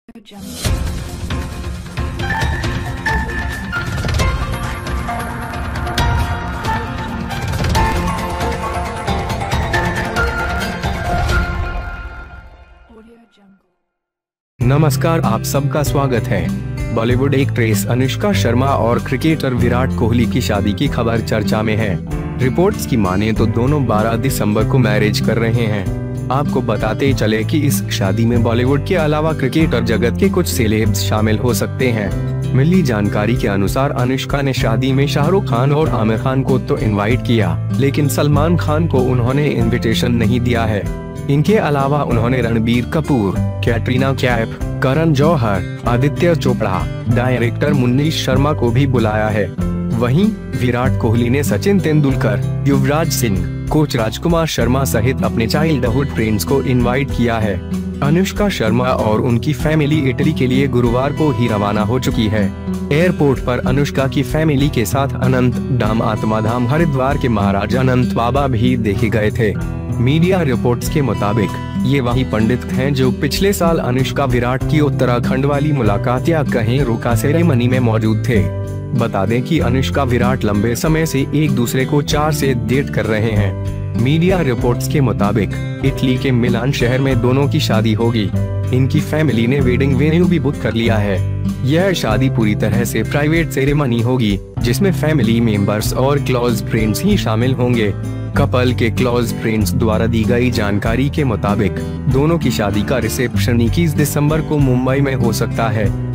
नमस्कार, आप सबका स्वागत है। बॉलीवुड एक्ट्रेस अनुष्का शर्मा और क्रिकेटर विराट कोहली की शादी की खबर चर्चा में है। रिपोर्ट्स की माने तो दोनों 12 दिसंबर को मैरिज कर रहे हैं। आपको बताते चले कि इस शादी में बॉलीवुड के अलावा क्रिकेटर जगत के कुछ सेलेब्स शामिल हो सकते हैं। मिली जानकारी के अनुसार अनुष्का ने शादी में शाहरुख खान और आमिर खान को तो इनवाइट किया, लेकिन सलमान खान को उन्होंने इनविटेशन नहीं दिया है। इनके अलावा उन्होंने रणबीर कपूर, कैटरीना कैफ, करण जौहर, आदित्य चोपड़ा, डायरेक्टर मुनीश शर्मा को भी बुलाया है। वहीं विराट कोहली ने सचिन तेंदुलकर, युवराज सिंह, कोच राजकुमार शर्मा सहित अपने चाइल्डहुड फ्रेंड्स को इनवाइट किया है। अनुष्का शर्मा और उनकी फैमिली इटली के लिए गुरुवार को ही रवाना हो चुकी है। एयरपोर्ट पर अनुष्का की फैमिली के साथ अनंत धाम आत्माधाम हरिद्वार के महाराज अनंत बाबा भी देखे गए थे। मीडिया रिपोर्ट्स के मुताबिक ये वही पंडित हैं जो पिछले साल अनुष्का विराट की उत्तराखंड वाली मुलाकात या कहें रुखा सेरेमनी में मौजूद थे। बता दें कि अनुष्का विराट लंबे समय से एक दूसरे को 4 से डेट कर रहे हैं। मीडिया रिपोर्ट्स के मुताबिक इटली के मिलान शहर में दोनों की शादी होगी। इनकी फैमिली ने वेडिंग वेन्यू भी बुक कर लिया है। यह शादी पूरी तरह से प्राइवेट सेरेमनी होगी, जिसमें फैमिली मेंबर्स और क्लोज फ्रेंड्स ही शामिल होंगे। कपल के क्लोज फ्रेंड्स द्वारा दी गई जानकारी के मुताबिक दोनों की शादी का रिसेप्शन 21 दिसंबर को मुंबई में हो सकता है।